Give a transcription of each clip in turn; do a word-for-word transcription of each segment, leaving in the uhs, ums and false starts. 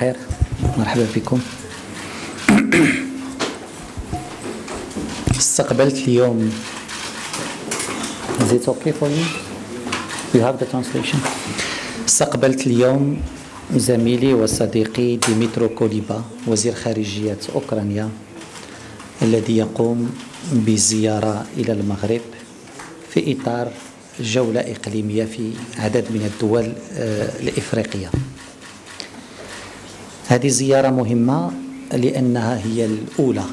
الخير، مرحبا بكم. استقبلت اليوم Is it okay for you? You have the translation. استقبلت اليوم زميلي وصديقي ديمترو كوليبا وزير خارجية أوكرانيا الذي يقوم بزيارة إلى المغرب في إطار جولة إقليمية في عدد من الدول الإفريقية. هذه زيارة مهمة لأنها هي الأولى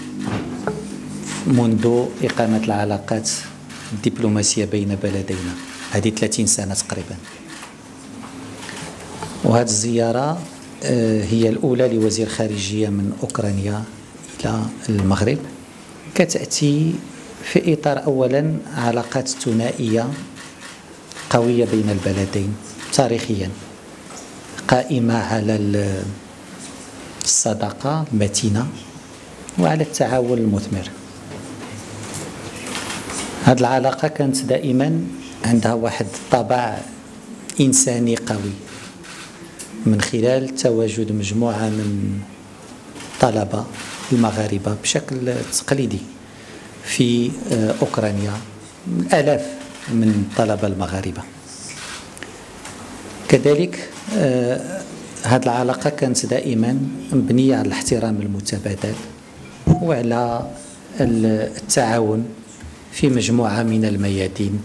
منذ إقامة العلاقات الدبلوماسية بين بلدينا، هذه ثلاثين سنة تقريبا. وهذه الزيارة هي الأولى لوزير خارجية من أوكرانيا إلى المغرب، كتأتي في إطار أولا علاقات ثنائية قوية بين البلدين تاريخيا، قائمة على الصداقة المتينة وعلى التعاون المثمر. هذه العلاقة كانت دائما عندها واحد الطابع إنساني قوي من خلال تواجد مجموعة من طلبة المغاربة بشكل تقليدي في أوكرانيا، الآلاف من طلبة المغاربة. كذلك هذه العلاقة كانت دائما مبنية على الاحترام المتبادل وعلى التعاون في مجموعة من الميادين.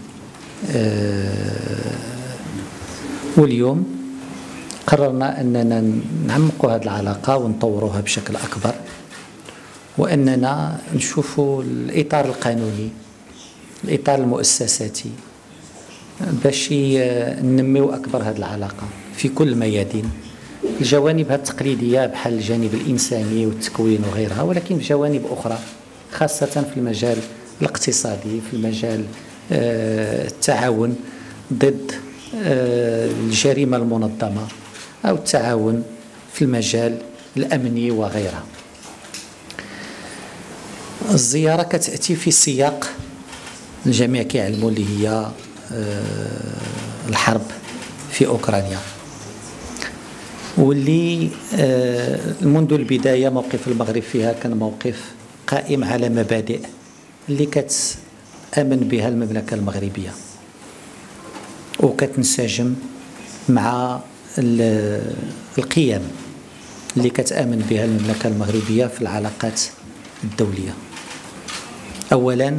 واليوم قررنا أننا نعمق هذه العلاقة ونطورها بشكل أكبر، وأننا نشوف الإطار القانوني، الإطار المؤسساتي، باش ننميو أكبر هذه العلاقة في كل الميادين، الجوانب التقليدية بحال الجانب الإنساني والتكوين وغيرها، ولكن بجوانب أخرى خاصة في المجال الاقتصادي، في المجال التعاون ضد الجريمة المنظمة أو التعاون في المجال الأمني وغيرها. الزيارة كتأتي في سياق الجميع كيعلموا اللي هي الحرب في أوكرانيا، واللي منذ البداية موقف المغرب فيها كان موقف قائم على مبادئ اللي كتآمن بها المملكة المغربية وكتنسجم مع القيم اللي كتآمن بها المملكة المغربية في العلاقات الدولية. أولا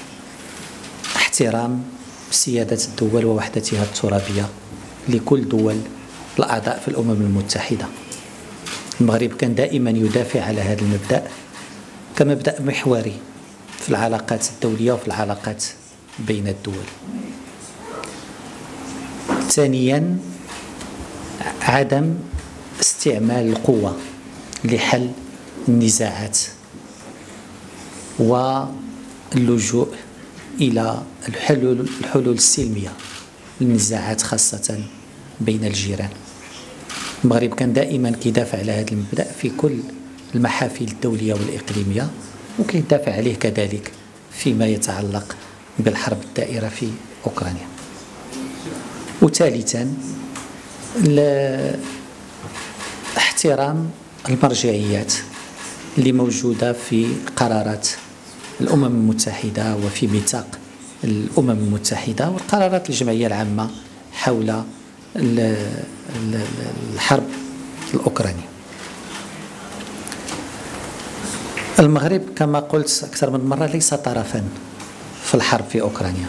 احترام سيادة الدول ووحدتها الترابية لكل دول الأعضاء في الأمم المتحدة. المغرب كان دائما يدافع على هذا المبدأ كمبدأ محوري في العلاقات الدولية وفي العلاقات بين الدول. ثانيا عدم استعمال القوة لحل النزاعات واللجوء إلى الحلول الحلول السلمية للنزاعات خاصة بين الجيران. المغرب كان دائما كيدافع على هذا المبدأ في كل المحافل الدولية والإقليمية، وكيدافع عليه كذلك فيما يتعلق بالحرب الدائرة في أوكرانيا. وثالثا احترام المرجعيات اللي موجودة في قرارات الأمم المتحدة وفي ميثاق الأمم المتحدة والقرارات الجمعية العامة حول الحرب الأوكرانية. المغرب كما قلت أكثر من مرة ليس طرفا في الحرب في أوكرانيا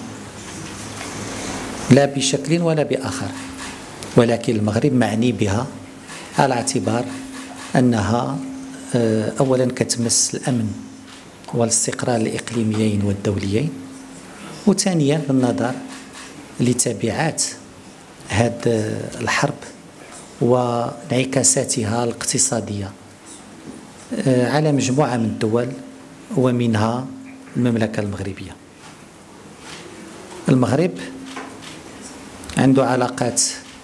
لا بشكل ولا بآخر، ولكن المغرب معني بها على اعتبار أنها أولا كتمس الأمن والاستقرار الإقليميين والدوليين، وثانيا بالنظر لتبعات هذه الحرب وانعكاساتها الاقتصادية على مجموعة من الدول ومنها المملكة المغربية. المغرب عنده علاقات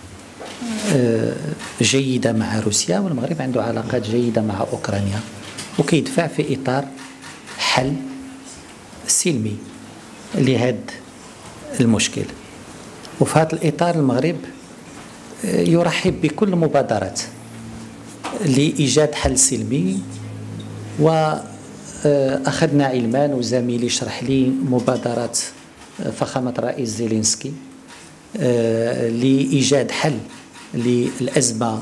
جيدة مع روسيا، والمغرب عنده علاقات جيدة مع أوكرانيا، وكيدفع في إطار حل سلمي لهذا المشكل. وفي هذا الإطار المغرب يرحب بكل مبادرات لإيجاد حل سلمي. وأخذنا علما وزميلي شرح لي مبادرة فخامة الرئيس زيلينسكي لإيجاد حل للأزمة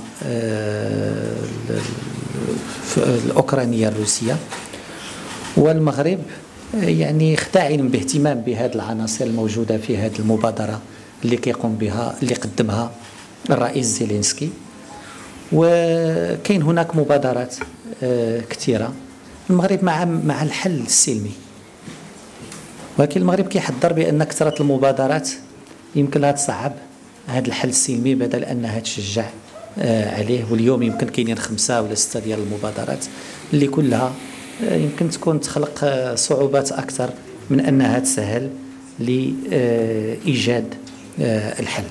الأوكرانية الروسية. والمغرب يعني خداعين باهتمام بهذه العناصر الموجودة في هذه المبادرة اللي كيقوم بها اللي قدمها الرئيس زيلينسكي. وكاين هناك مبادرات كثيرة. المغرب مع مع الحل السلمي، ولكن المغرب كيحذر بأن كثرة المبادرات يمكن لها تصعب هذا الحل السلمي بدل أنها تشجع عليه. واليوم يمكن كاينين خمسة ولا ستة ديال المبادرات اللي كلها يمكن تكون تخلق صعوبات أكثر من أنها تسهل لإيجاد الحل.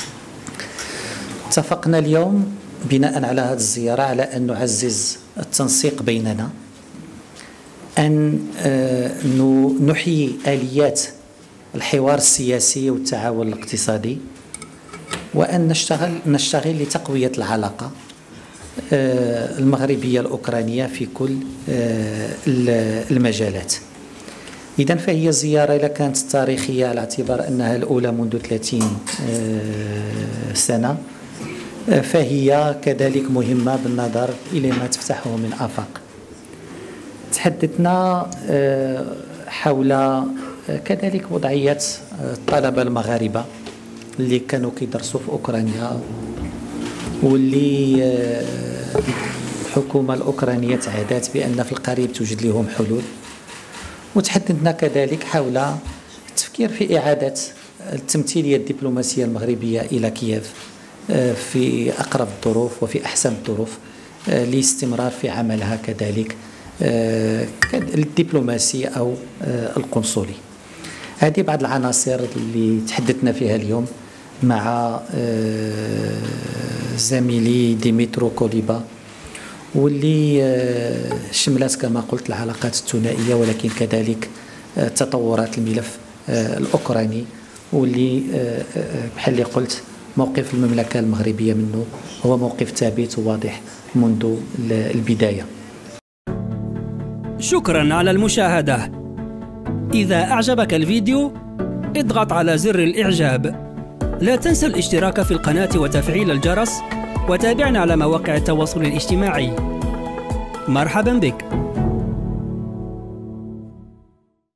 اتفقنا اليوم بناء على هذه الزيارة على أن نعزز التنسيق بيننا، أن نحيي آليات الحوار السياسي والتعاون الاقتصادي، وأن نشتغل نشتغل لتقوية العلاقة المغربية الأوكرانية في كل المجالات. إذن فهي زيارة إذا كانت تاريخية على اعتبار أنها الأولى منذ ثلاثين سنة، فهي كذلك مهمة بالنظر إلى ما تفتحه من آفاق. تحدثنا حول كذلك وضعية الطلبة المغاربة اللي كانوا كيدرسوا في أوكرانيا، واللي الحكومة الأوكرانية تعهدت بأن في القريب توجد لهم حلول. وتحدثنا كذلك حول التفكير في إعادة التمثيلية الدبلوماسية المغربية إلى كييف في أقرب الظروف وفي أحسن الظروف لاستمرار في عملها كذلك الدبلوماسي أو القنصلي. هذه بعض العناصر اللي تحدثنا فيها اليوم مع زميلي ديمترو كوليبا، واللي شملت كما قلت العلاقات الثنائية ولكن كذلك تطورات الملف الأوكراني، واللي بحال اللي قلت موقف المملكة المغربية منه هو موقف ثابت وواضح منذ البداية. شكرا على المشاهدة. إذا أعجبك الفيديو اضغط على زر الإعجاب. لا تنسى الاشتراك في القناة وتفعيل الجرس، وتابعنا على مواقع التواصل الاجتماعي. مرحبا بك.